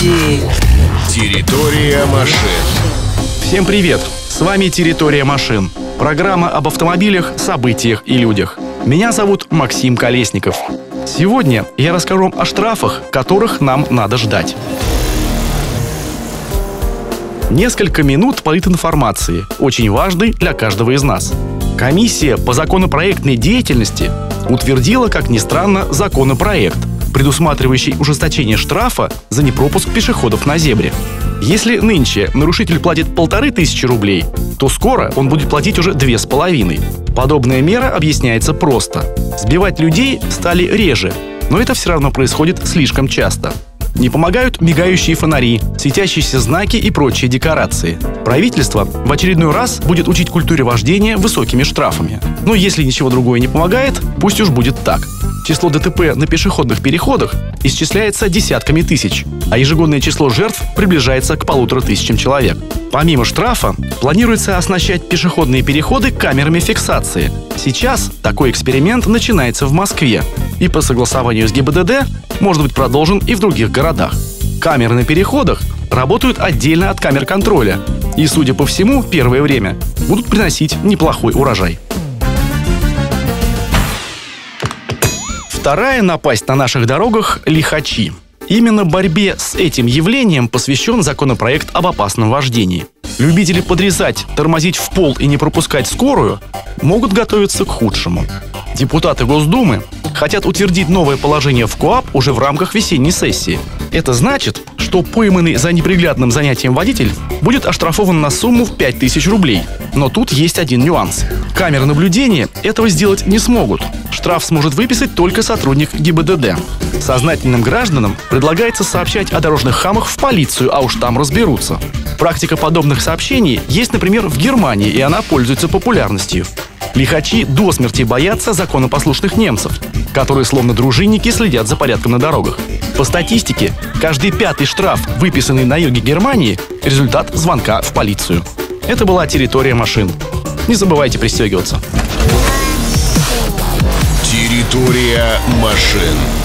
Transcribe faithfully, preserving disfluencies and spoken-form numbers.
Новости. Территория машин. Всем привет! С вами «Территория машин». Программа об автомобилях, событиях и людях. Меня зовут Максим Колесников. Сегодня я расскажу вам о штрафах, которых нам надо ждать. Несколько минут политинформации, очень важной для каждого из нас. Комиссия по законопроектной деятельности утвердила, как ни странно, законопроект, предусматривающий ужесточение штрафа за непропуск пешеходов на зебре. Если нынче нарушитель платит полторы тысячи рублей, то скоро он будет платить уже две с половиной. Подобная мера объясняется просто. Сбивать людей стали реже, но это все равно происходит слишком часто. Не помогают мигающие фонари, светящиеся знаки и прочие декорации. Правительство в очередной раз будет учить культуре вождения высокими штрафами. Но если ничего другое не помогает, пусть уж будет так. Число ДТП на пешеходных переходах исчисляется десятками тысяч, а ежегодное число жертв приближается к полутора тысячам человек. Помимо штрафа, планируется оснащать пешеходные переходы камерами фиксации. Сейчас такой эксперимент начинается в Москве и по согласованию с ГИБДД может быть продолжен и в других городах. Камеры на переходах работают отдельно от камер контроля и, судя по всему, первое время будут приносить неплохой урожай. Вторая напасть на наших дорогах – лихачи. Именно борьбе с этим явлением посвящен законопроект об опасном вождении. Любители подрезать, тормозить в пол и не пропускать скорую могут готовиться к худшему. Депутаты Госдумы хотят утвердить новое положение в КоАП уже в рамках весенней сессии. Это значит, что пойманный за неприглядным занятием водитель будет оштрафован на сумму в пять тысяч рублей. Но тут есть один нюанс. Камеры наблюдения этого сделать не смогут. Штраф сможет выписать только сотрудник ГИБДД. Сознательным гражданам предлагается сообщать о дорожных хамах в полицию, а уж там разберутся. Практика подобных сообщений есть, например, в Германии, и она пользуется популярностью. Лихачи до смерти боятся законопослушных немцев, которые словно дружинники следят за порядком на дорогах. По статистике, каждый пятый штраф, выписанный на юге Германии, результат звонка в полицию. Это была «Территория машин». Не забывайте пристегиваться. Территория машин.